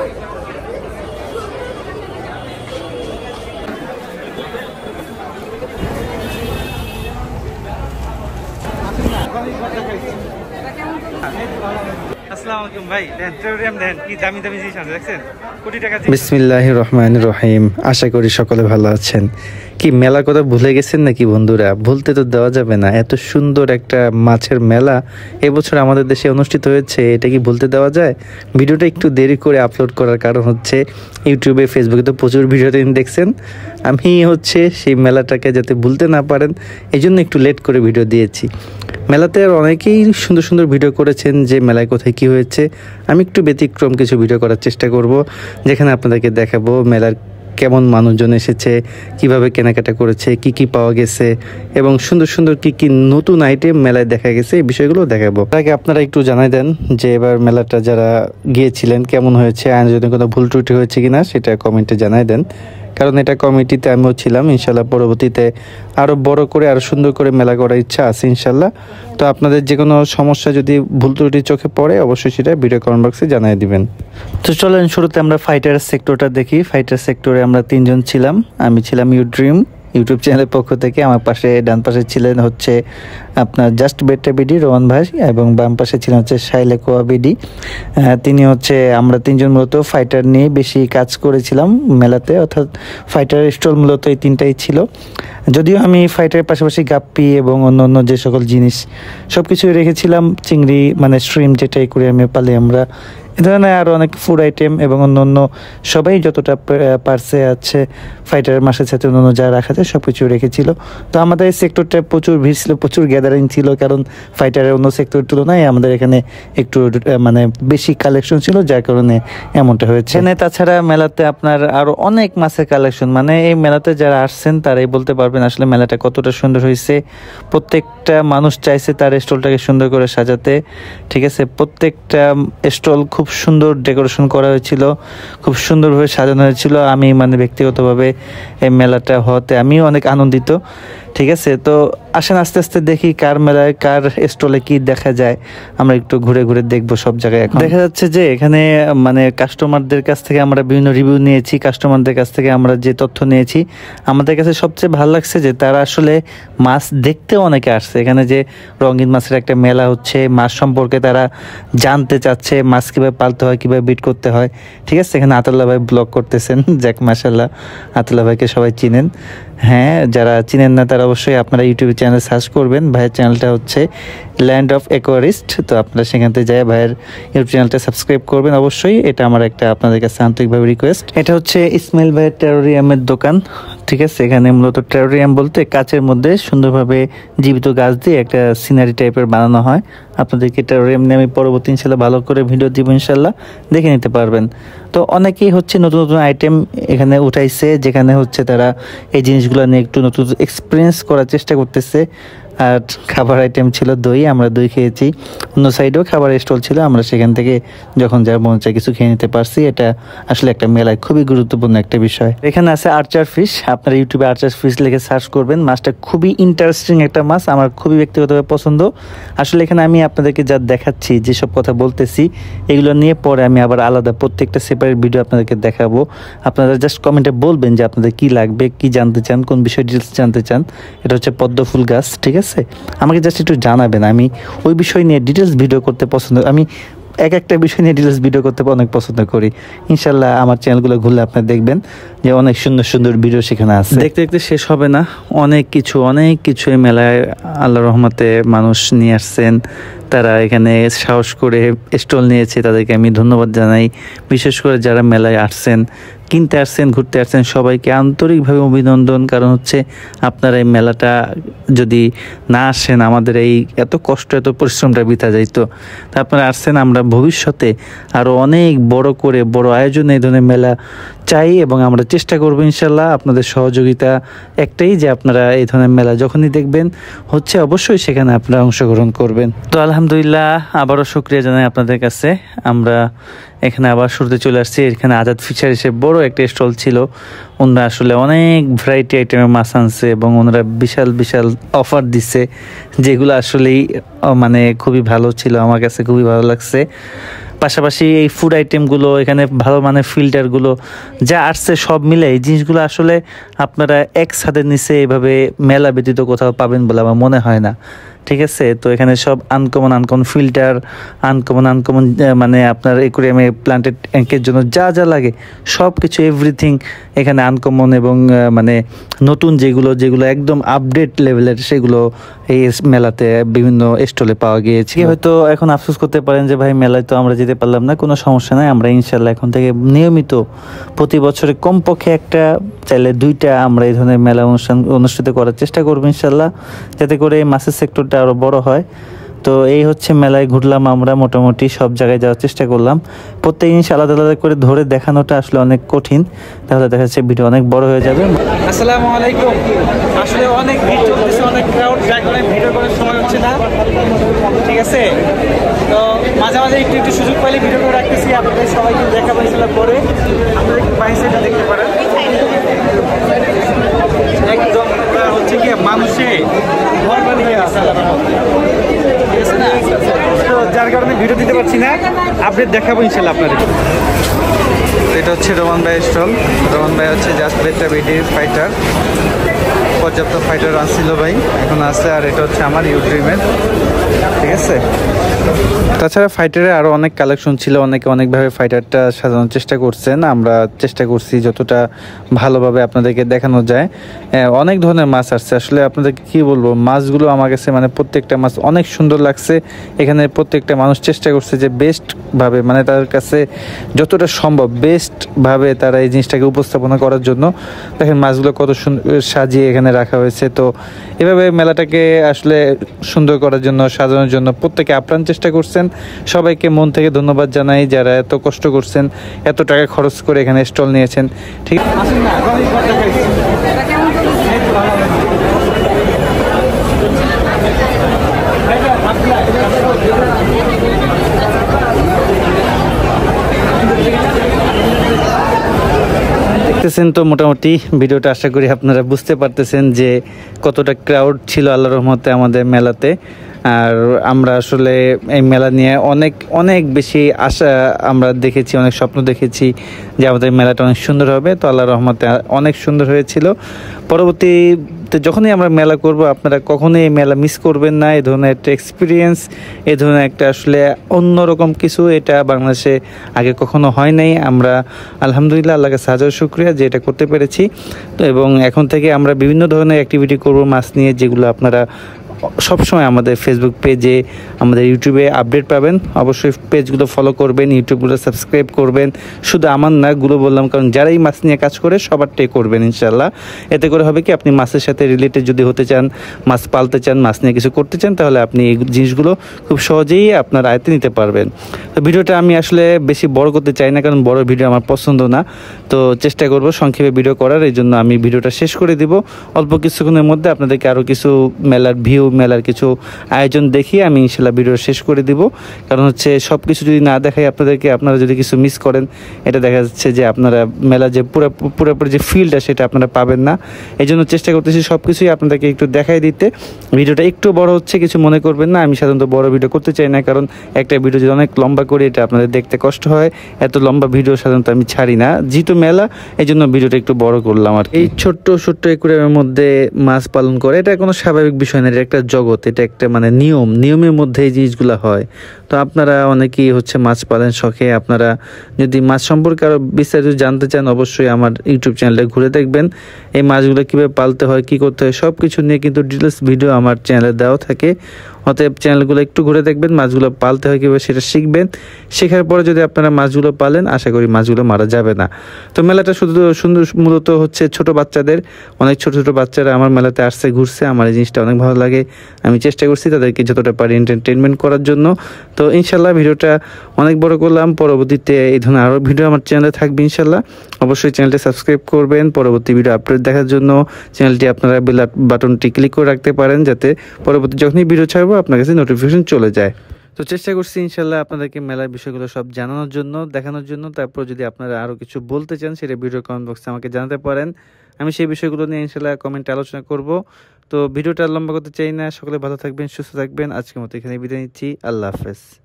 বিসমিল্লাহির রহমানির রহিম। আশা করি সকলে ভালো আছেন। কি মেলার কথা ভুলে গেছেন নাকি বন্ধুরা? ভুলতে তো দেওয়া যাবে না। এত সুন্দর একটা মাছের মেলা এবছর আমাদের দেশে অনুষ্ঠিত হয়েছে, এটা কি ভুলতে দেওয়া যায়? ভিডিওটা একটু দেরি করে আপলোড করার কারণ হচ্ছে ইউটিউবে ফেসবুকে তো প্রচুর ভিডিও দেখছেন। আমি সেই মেলাটাকে যাতে ভুলতে না পারেন এই জন্য একটু লেট করে ভিডিও দিয়েছি। মেলাতে আর অনেকেই সুন্দর সুন্দর ভিডিও করেছেন যে মেলায় কোথায় কি হয়েছে। আমি একটু ব্যতিক্রম কিছু ভিডিও করার চেষ্টা করব, যেখানে আপনাদেরকে দেখাবো মেলার কেমন মানুষজন এসেছে, কিভাবে কেনাকাটা করেছে, কি কি পাওয়া গেছে এবং সুন্দর সুন্দর কি কি নতুন আইটেম মেলায় দেখা গেছে, এই বিষয়গুলো দেখাবো। আগে আপনারা একটু জানাই দেন যে এবার মেলাটা যারা গিয়েছিলেন কেমন হয়েছে, আয়োজনে কোনো ভুল ত্রুটি হয়েছে কিনা সেটা কমেন্টে জানাই দেন। কারণ এটা কমিটিতে আমিও ছিলাম। ইনশাল্লাহ পরবর্তীতে আরও বড় করে আরও সুন্দর করে মেলা করার ইচ্ছা আছে ইনশাল্লাহ। তো আপনাদের যে কোনো সমস্যা যদি ভুল ত্রুটি চোখে পড়ে অবশ্যই সেটা ভিডিও কমেন্ট বক্সে জানিয়ে দিবেন। তো চলেন শুরুতে আমরা ফাইটার সেক্টরটা দেখি। ফাইটার সেক্টরে আমরা 3 জন ছিলাম। আমি ছিলাম ড্রিম ইউটিউব চ্যানেলের পক্ষ থেকে। আমার পাশে ডান পাশে ছিলেন আপনার জাস্ট বেটা বিডি রোহন ভাই এবং বাম পাশে ছিলেন শাইলেকোয়া বিডি। তিনি আমরা 3 জন মূলত ফাইটার নিয়ে বেশি কাজ করেছিলাম মেলাতে, অর্থাৎ ফাইটার স্টল মূলত এই 3টাই ছিল। যদিও আমি ফাইটারের পাশাপাশি গাপ্পি এবং অন্য যে সকল জিনিস সব কিছুই রেখেছিলাম। চিংড়ি মানে স্ট্রিম যেটা অ্যাকুয়ারিয়ামে পালে আমরা, এ ধরনের আরও অনেক ফুড আইটেম এবং অন্য সবাই যতটা পার্সে আছে ফাইটারের মাসের সাথে অন্য যা রাখা যায় সব কিছু রেখেছিল। তো আমাদের এই সেক্টরটা প্রচুর ভিড় ছিল, প্রচুর গ্যাদারিং ছিল, কারণ ফাইটারের অন্য সেক্টরের তুলনায় আমাদের এখানে একটু বেশি কালেকশন ছিল, যার কারণে এমনটা হয়েছে। তাছাড়া মেলাতে আপনার আরও অনেক মাছের কালেকশন, এই মেলাতে যারা আসছেন তারাই বলতে পারবেন আসলে মেলাটা কতটা সুন্দর হয়েছে। প্রত্যেকটা মানুষ চাইছে তার স্টলটাকে সুন্দর করে সাজাতে, ঠিক আছে। প্রত্যেকটা স্টল খুব সুন্দর ডেকোরেশন করা হয়েছিল, খুব সুন্দরভাবে সাজানো হয়েছিল। আমি ব্যক্তিগতভাবে এই মেলাটা হতে আমিও অনেক আনন্দিত, ঠিক আছে। তো আসেন আস্তে আস্তে দেখি কার মেলায় কার স্টলে কি দেখা যায়, আমরা একটু ঘুরে ঘুরে দেখবো সব জায়গায়। এখন দেখা যাচ্ছে যে এখানে কাস্টমারদের কাছ থেকে আমরা বিভিন্ন রিভিউ নিয়েছি, কাস্টমারদের কাছ থেকে আমরা যে তথ্য নিয়েছি, আমাদের কাছে সবচেয়ে ভালো লাগছে যে তারা আসলে মাছ দেখতে অনেকে আসছে। এখানে যে রঙিন মাছের একটা মেলা হচ্ছে, মাছ সম্পর্কে তারা জানতে চাচ্ছে, মাছ কীভাবে পালতে হয়, কীভাবে বিট করতে হয়, ঠিক আছে। এখানে আতাল্লাহ ভাই ব্লগ করতেছেন, যাক মাশাআল্লাহ, আতাল্লাহ ভাইকে সবাই চিনেন। হ্যাঁ, যারা চিনেন না তারা অবশ্যই আপনারা ইউটিউবে চ্যানেল সার্চ করবেন। ভাইয়ের চ্যানেলটা ল্যান্ড অফ অ্যাকোয়ারিস্ট। তো আপনারা সেখান থেকে যায় ভাইয়ের ইউটিউব চ্যানেলটা সাবস্ক্রাইব করবেন অবশ্যই। এটা আমার একটা আপনাদের কাছে আন্তরিকভাবে রিকোয়েস্ট। এটা ইসমাইল ভাইয়ের টেরারিয়ামের দোকান, ঠিক আছে। এখানে মূলত টেরারিয়াম বলতে কাচের মধ্যে সুন্দরভাবে জীবিত গাছ দিয়ে একটা সিনারি টাইপের বানানো হয়। আপনাদেরকে টেরারিয়াম নিয়ে আমি পরবর্তী ইনশাল্লাহ ভালো করে ভিডিও দিব, ইনশাল্লাহ দেখে নিতে পারবেন। তো অনেকেই নতুন নতুন আইটেম এখানে উঠাইছে, যেখানে তারা এই জিনিসগুলো নিয়ে একটু নতুন এক্সপিরিয়েন্স করার চেষ্টা করতেছে। আর খাবার আইটেম ছিল দই, আমরা দই খেয়েছি। অন্য সাইডেও খাবার স্টল ছিল, আমরা সেখান থেকে যখন যার মন চায় কিছু খেয়ে নিতে পারছি। এটা আসলে একটা মেলায় খুবই গুরুত্বপূর্ণ একটা বিষয়। এখানে আছে আর্চার ফিশ, আপনারা ইউটিউবে আর্চার ফিশ লিখে সার্চ করবেন। মাছটা খুবই ইন্টারেস্টিং একটা মাছ, আমার খুবই ব্যক্তিগতভাবে পছন্দ। আসলে এখানে আমি আপনাদেরকে যা দেখাচ্ছি, যেসব কথা বলতেছি, এগুলো নিয়ে পরে আমি আবার আলাদা প্রত্যেকটা সেপারেট ভিডিও আপনাদেরকে দেখাবো। আপনারা জাস্ট কমেন্টে বলবেন যে আপনাদের কি লাগবে, কি জানতে চান, কোন বিষয় ডিটেলস জানতে চান। এটা পদ্ম ফুল গাছ, ঠিক আছে। আমাকে জাস্ট একটু জানাবেন, আমি ওই বিষয় নিয়ে ডিটেলস ভিডিও করতে পছন্দ, আমি একটা বিষয় নিয়ে ডিটেলস ভিডিও করতে অনেক পছন্দ করি। ইনশাল্লাহ আমার চ্যানেলগুলো ঘুরলে আপনারা দেখবেন যে অনেক সুন্দর সুন্দর ভিডিও সেখানে আছে। দেখতে দেখতে শেষ হবে না, অনেক কিছু এই মেলায় আল্লাহ রহমতে মানুষ নিয়ে আসছেন। তারা এখানে সাহস করে স্টল নিয়েছে, তাদেরকে আমি ধন্যবাদ জানাই। বিশেষ করে যারা মেলায় আসছেন, কিনতে আসছেন, ঘুরতে আসছেন, সবাইকে আন্তরিকভাবে অভিনন্দন। কারণ আপনারা এই মেলাটা যদি না আসেন, আমাদের এই এত কষ্ট এত পরিশ্রমটা বৃথা যাইতো। তা আপনারা আসছেন, আমরা ভবিষ্যতে আরও অনেক বড় আয়োজনে এই ধরনের মেলা চাই এবং আমরা চেষ্টা করবো ইনশাল্লাহ। আপনাদের সহযোগিতা একটাই যে আপনারা এই ধরনের মেলা যখনই দেখবেন অবশ্যই সেখানে আপনারা অংশগ্রহণ করবেন। তো আলহামদুলিল্লাহ, আবারও শুকরিয়া জানাই আপনাদের কাছে। আমরা এখানে আবার শুরুতে চলে আসছি। এখানে আজাদ ফিশারিসে বড় একটা স্টল ছিল। ওনারা আসলে অনেক ভ্যারাইটি আইটেমের মাছ আনছে এবং ওনারা বিশাল অফার দিচ্ছে, যেগুলো আসলেই খুবই ভালো ছিল, আমার কাছে খুবই ভালো লাগছে। পাশাপাশি এই ফুড আইটেমগুলো, এখানে ভালো মানের ফিল্টারগুলো যা আসছে সব মিলে এই জিনিসগুলো আসলে আপনারা এক ছাদের নিচে এইভাবে মেলা ব্যতীত কোথাও পাবেন বলে আমার মনে হয় না। ঠিক আছে, তো এখানে সব আনকমন ফিল্টার, আনকমন মানে আপনার অ্যাকুয়ারিয়ামে প্লান্টেড ট্যাঙ্কের জন্য যা যা লাগে সব কিছু এভরিথিং এখানে আনকমন এবং মানে নতুন যেগুলো একদম আপডেট লেভেলের সেগুলো এই মেলাতে বিভিন্ন স্টলে পাওয়া গিয়েছে। হয়তো এখন আফসোস করতে পারেন যে ভাই মেলায় তো আমরা যেতে পারলাম না, কোনো সমস্যা নাই, আমরা ইনশাল্লাহ এখন থেকে নিয়মিত প্রতি বছরে কমপক্ষে একটা, চাইলে 2টা আমরা এই ধরনের মেলা অনুষ্ঠিত করার চেষ্টা করবো ইনশাল্লাহ, যাতে করে মাছের সেক্টরটা আরও বড় হয়। তো এই হচ্ছে মেলায় ঘুরলাম, আমরা মোটামুটি সব জায়গায় যাওয়ার চেষ্টা করলাম। প্রত্যেক জিনিস আলাদা আলাদা করে ধরে দেখানোটা আসলে অনেক কঠিন, তাহলে দেখা যাচ্ছে ভিডিও অনেক বড় হয়ে যাবে। আসসালামু আলাইকুম। আসলে অনেক ভিড় চলতেছে, অনেক ক্রাউড, যার কারণে ভিডিও করার সময় হচ্ছে না। ঠিক আছে, তো মাঝে মাঝে একটু সুযোগ পাইলে ভিডিও করে রাখতেছি, আপনাদের সবাইকে দেখা পাইছিলাম পরে আপনাদের বাইসেটা দেখতে পারেন। একদম হচ্ছে কি মানুষে ঘর বানিয়ে আছে, তো যার কারণে ভিডিও দিতে পারছি না, আপডেট দেখাবো ইনশাল্লাহ আপনাদের। এটা হচ্ছে রোমান ভাই স্টল। রোমান ভাই হচ্ছে জাস্ট বেটা বিডির ফাইটার, পর্যাপ্ত ফাইটার আসছিল ভাই, এখন আছে। আর এটা হচ্ছে আমার ইউড্রিমের, ঠিক আছে। তাছাড়া ফাইটারের আরও অনেক কালেকশন ছিল, অনেকে অনেকভাবে ফাইটারটা সাজানোর চেষ্টা করছেন, আমরা চেষ্টা করছি যতটা ভালোভাবে আপনাদেরকে দেখানো যায়। অনেক ধরনের মাছ আসছে, আসলে আপনাদেরকে কী বলবো, মাছগুলো আমার কাছে মানে প্রত্যেকটা মাছ অনেক সুন্দর লাগছে। এখানে প্রত্যেকটা মানুষ চেষ্টা করছে যে বেস্টভাবে, মানে তাদের কাছে যতটা সম্ভব বেস্টভাবে তারা এই জিনিসটাকে উপস্থাপনা করার জন্য। দেখেন মাছগুলো কত সুন্দর সাজিয়ে এখানে রাখা হয়েছে। তো এভাবে মেলাটাকে আসলে সুন্দর করার জন্য, সাজানোর জন্য প্রত্যেকে আপ্রাণ চেষ্টা করছেন। সবাইকে মন থেকে ধন্যবাদ জানাই যারা এত কষ্ট করছেন, এত টাকা খরচ করে এখানে স্টল নিয়েছেন। ঠিক দেখতেছেন তো মোটামুটি ভিডিওটা, আশা করি আপনারা বুঝতে পারতেছেন যে কতটা ক্রাউড ছিল আল্লাহর রহমতে আমাদের মেলাতে। আর আমরা আসলে এই মেলা নিয়ে অনেক বেশি আশা আমরা দেখেছি, অনেক স্বপ্ন দেখেছি যে আমাদের মেলাটা অনেক সুন্দর হবে। তো আল্লাহর রহমতে অনেক সুন্দর হয়েছিল। পরবর্তীতে যখনই আমরা মেলা করব, আপনারা কখনোই এই মেলা মিস করবেন না। এই ধরনের একটা এক্সপিরিয়েন্স, এই ধরনের একটা আসলে অন্যরকম কিছু, এটা বাংলাদেশে আগে কখনো হয় নাই। আমরা আলহামদুলিল্লাহ আল্লাহকে হাজার শুকরিয়া যে এটা করতে পেরেছি। তো এবং এখন থেকে আমরা বিভিন্ন ধরনের অ্যাক্টিভিটি করব মাছ নিয়ে, যেগুলো আপনারা সবসময় আমাদের ফেসবুক পেজে, আমাদের ইউটিউবে আপডেট পাবেন। অবশ্যই পেজগুলো ফলো করবেন, ইউটিউবগুলো সাবস্ক্রাইব করবেন। শুধু আমার না, গুলো বললাম কারণ যারাই মাছ নিয়ে কাজ করে সবারটাই করবেন ইনশাল্লাহ। এতে করে হবে কি, আপনি মাছের সাথে রিলেটেড যদি হতে চান, মাছ পালতে চান, মাছ নিয়ে কিছু করতে চান, তাহলে আপনি এই জিনিসগুলো খুব সহজেই আপনার আয়ত্তে নিতে পারবেন। তো ভিডিওটা আমি আসলে বেশি বড় করতে চাই না, কারণ বড় ভিডিও আমার পছন্দ না। তো চেষ্টা করব সংক্ষেপে ভিডিও করার, এই জন্য আমি ভিডিওটা শেষ করে দিব। অল্প কিছুক্ষণের মধ্যে আপনাদেরকে আরও কিছু মেলার ভিউ, মেলার কিছু আয়োজন দেখিয়ে আমি ইনশাল্লাহ ভিডিও শেষ করে দিব। কারণ হচ্ছে সব কিছু যদি না দেখাই আপনাদেরকে, আপনারা যদি কিছু মিস করেন, এটা দেখা যাচ্ছে যে আপনারা মেলা যে পুরোপুরি যে ফিলটা সেটা আপনারা পাবেন না। এই জন্য চেষ্টা করতেছি সব কিছুই আপনাদেরকে একটু দেখাই দিতে। ভিডিওটা একটু বড় হচ্ছে, কিছু মনে করবেন না। আমি সাধারণত বড় ভিডিও করতে চাই না, কারণ একটা ভিডিও যদি অনেক লম্বা করি, এটা আপনাদের দেখতে কষ্ট হয়। এত লম্বা ভিডিও সাধারণত আমি ছাড়ি না, যেহেতু মেলা, এই জন্য ভিডিওটা একটু বড় করলাম। আর এই ছোট্ট অ্যাকুয়ারিয়ামের মধ্যে মাছ পালন করে, এটা কোনো স্বাভাবিক বিষয় না, এটা একটা জগৎ, এটা একটা মানে নিয়মের মধ্যে এই জিনিসগুলো হয়। তো আপনারা অনেকেই হচ্ছে মাছ পালেন শখে, আপনারা যদি মাছ সম্পর্কে আরও বিস্তারিত জানতে চান, অবশ্যই আমার ইউটিউব চ্যানেলে ঘুরে দেখবেন। এই মাছগুলো কীভাবে পালতে হয়, কী করতে হয়, সব কিছু নিয়ে কিন্তু ডিটেলস ভিডিও আমার চ্যানেলে দেওয়া থাকে। অতএব চ্যানেলগুলো একটু ঘুরে দেখবেন, মাছগুলো পালতে হয় কীভাবে সেটা শিখবেন। শেখার পরে যদি আপনারা মাছগুলো পালেন, আশা করি মাছগুলো মারা যাবে না। তো মেলাটা মূলত হচ্ছে ছোট বাচ্চাদের, অনেক ছোট বাচ্চারা আমার মেলাতে আসছে, ঘুরছে। আমার এই জিনিসটা অনেক ভালো লাগে। আমি চেষ্টা করছি তাদেরকে যতটা পারি এন্টারটেনমেন্ট করার জন্য। তো ইনশাল্লাহ ভিডিওটা অনেক বড় করলাম। পরবর্তীতে এই ধরনের আরও ভিডিও আমার চ্যানেলে থাকবে ইনশাল্লাহ। অবশ্যই চ্যানেলটি সাবস্ক্রাইব করবেন। পরবর্তী ভিডিও আপডেট দেখার জন্য চ্যানেলটি আপনারা বেল বাটনটি ক্লিক করে রাখতে পারেন, যাতে পরবর্তী যখনই ভিডিও ছাড়বো আপনার কাছে নোটিফিকেশন চলে যায়। তো চেষ্টা করছি ইনশাল্লাহ আপনাদেরকে মেলার বিষয়গুলো সব জানানোর জন্য, দেখানোর জন্য। তারপর যদি আপনারা আরও কিছু বলতে চান, সেটা ভিডিও কমেন্ট বক্সে আমাকে জানাতে পারেন। আমি সেই বিষয়গুলো নিয়ে ইনশাল্লাহ কমেন্টে আলোচনা করব। তো ভিডিওটা লম্বা করতে চাই না। সকলে ভালো থাকবেন, সুস্থ থাকবেন। আজকের মতো এখানে বিদায় নিচ্ছি। আল্লাহ হাফেজ।